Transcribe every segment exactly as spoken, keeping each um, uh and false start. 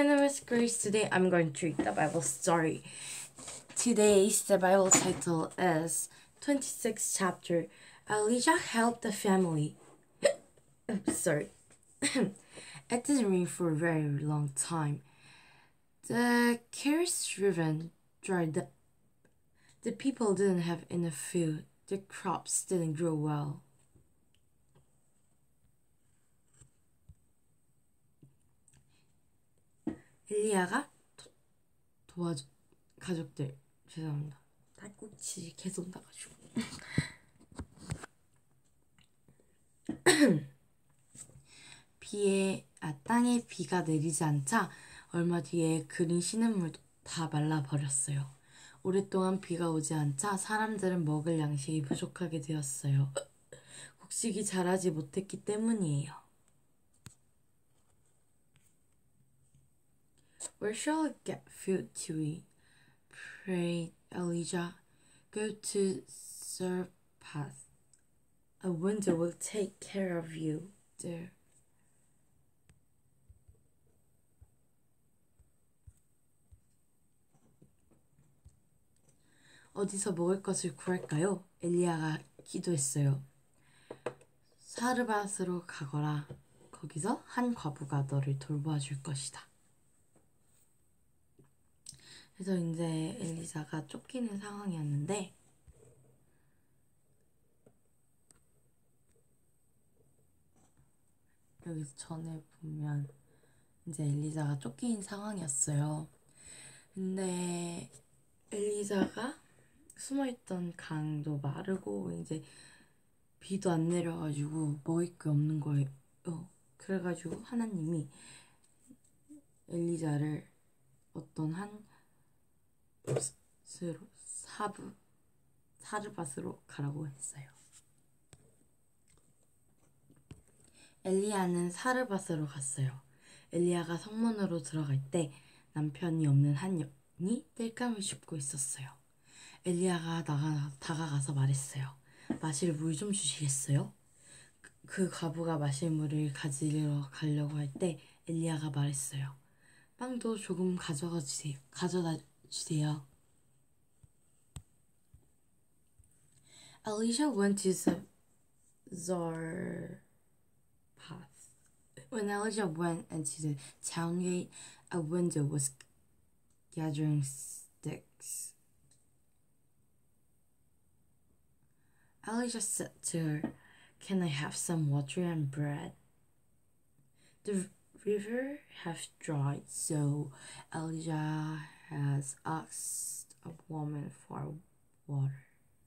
my name is Grace. Today I'm going to read the Bible story. Today's the Bible title is twenty-sixth chapter. Elijah helped the family. Sorry. It didn't rain for a very long time. The cares-driven dried up. The people didn't have enough food. The crops didn't grow well. 엘리야가 도, 도와줘 가족들 죄송합니다. 딸꾹질이 계속 나가지고 비에 아 땅에 비가 내리지 않자 얼마 뒤에 그린 시냇물도 다 말라버렸어요. 오랫동안 비가 오지 않자 사람들은 먹을 양식이 부족하게 되었어요. 곡식이 자라지 못했기 때문이에요. Where shall I get food to eat? Prayed Elijah. Go to Zarephath. A widow will take care of you there. 어디서 먹을 것을 구할까요? 엘리야가 기도했어요. 사르밧으로 가거라. 거기서 한 과부가 너를 돌봐줄 것이다. 그래서 이제 엘리사가 쫓기는 상황이었는데 여기서 전에 보면 이제 엘리사가 쫓기는 상황이었어요. 근데 엘리사가 숨어있던 강도 마르고 이제 비도 안 내려가지고 먹을 게 없는 거예요. 그래가지고 하나님이 엘리사를 어떤 한 스로 사부 사르밧으로 가라고 했어요. 엘리야는 사르밧으로 갔어요. 엘리야가 성문으로 들어갈 때 남편이 없는 한 여인이 땔감을 줍고 있었어요. 엘리야가 나가, 다가가서 말했어요. 마실 물 좀 주시겠어요? 그, 그 과부가 마실 물을 가지러 가려고 할 때 엘리야가 말했어요. 빵도 조금 가져가 주세요. 가져다 주세요. Elijah went to Zarephath. When Elijah went into the town gate, a widow was gathering sticks. Elijah said to her, "Can I have some water and bread?" The river has dried, so Elijah has asked a woman for water.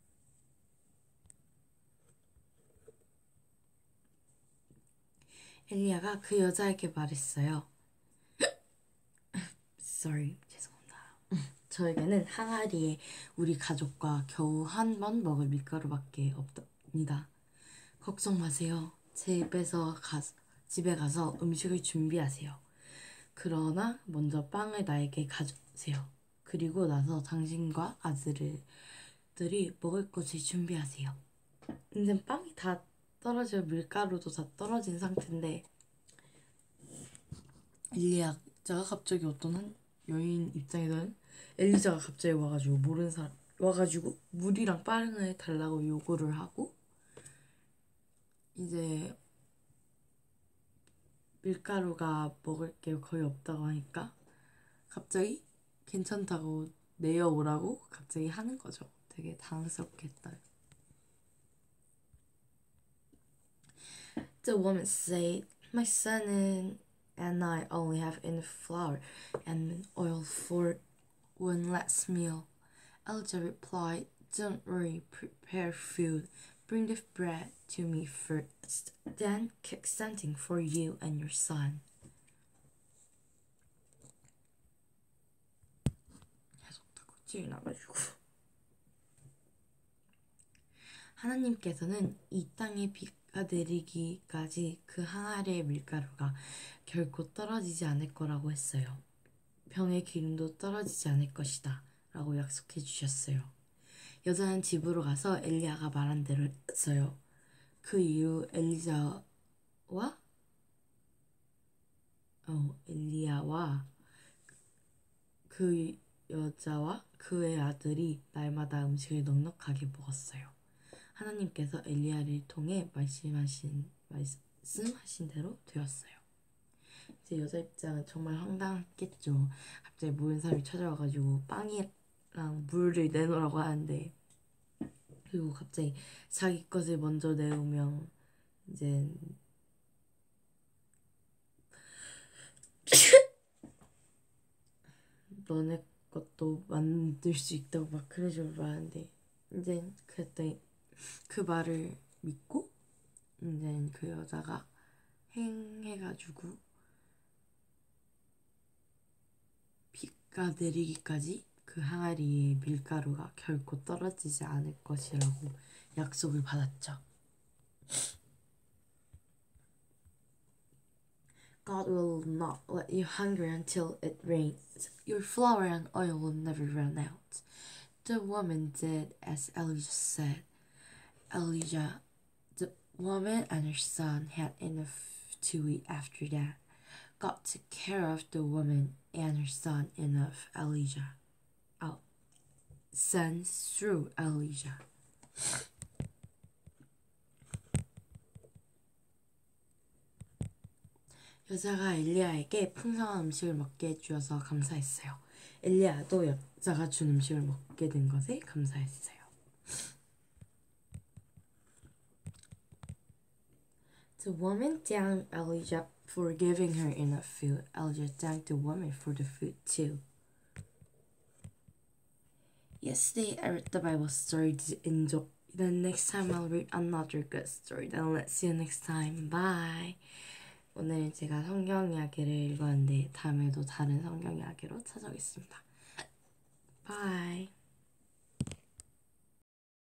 엘리야가 그 여자에게 말했어요. Sorry, 죄송합니다. 저에게는 항아리에 우리 가족과 겨우 한 번 먹을 밀가루밖에 없답니다. 걱정 마세요. 제 집에서 가, 집에 가서 음식을 준비하세요. 그러나 먼저 빵을 나에게 가져오세요. 그리고 나서 당신과 아들들이 먹을 것을 준비하세요. 이제 빵이 다 떨어져 밀가루도 다 떨어진 상태인데 엘리야가 갑자기 어떤 한 여인 입장에서는 엘리자가 갑자기 와가지고 모르는 사람 와가지고 물이랑 빵을 달라고 요구를 하고 이제 밀가루가 먹을 게 거의 없다고 하니까 갑자기 괜찮다고 내어오라고 갑자기 하는 거죠. 되게 당황스럽게 했다. The woman said, "My son and I only have enough flour and oil for one last meal." Elijah replied, "Don't worry, prepare food. Bring the bread to me first, then cook something for you and your son." 계속 닭꼬치가 나가지고 하나님께서는 이 땅에 비가 내리기까지 그 항아리의 밀가루가 결코 떨어지지 않을 거라고 했어요. 병의 기름도 떨어지지 않을 것이다 라고 약속해 주셨어요. 여자는 집으로 가서 엘리야가 말한 대로 했어요. 그 이후 엘리자와 어, 엘리야와 그 여자와 그의 아들이 날마다 음식을 넉넉하게 먹었어요. 하나님께서 엘리야를 통해 말씀하신, 말씀하신 대로 되었어요. 이제 여자 입장은 정말 황당했겠죠. 갑자기 모르는 사람이 찾아와가지고 빵이랑 물을 내놓으라고 하는데, 그리고 갑자기 자기 것을 먼저 내오면 이제 너네 것도 만들 수 있다고 막 그런 식으로 말하는데, 이제 그랬더니 그 말을 믿고 이제 그 여자가 행해가지고 비가 내리기까지 그 항아리에 밀가루가 결코 떨어지지 않을 것이라고 약속을 받았죠. God will not let you hunger until it rains. Your flour and oil will never run out. The woman did as Elijah said. Elijah, the woman and her son had enough to eat after that. God took care of the woman and her son enough. Elijah, oh, sends through Elijah. 여자가 엘리야에게 풍성한 음식을 먹게 해주어서 감사했어요. 엘리야도 여자가 준 음식을 먹게 된 것에 감사했어요. The woman thanked Elijah for giving her enough food. Elijah thanked the woman for the food too. Yesterday I read the Bible story to enjoy. Then next time I'll read another good story. Then let's see you next time. Bye. 오늘 제가 성경 이야기를 읽었는데 다음에도 다른 성경 이야기로 찾아오겠습니다. Bye.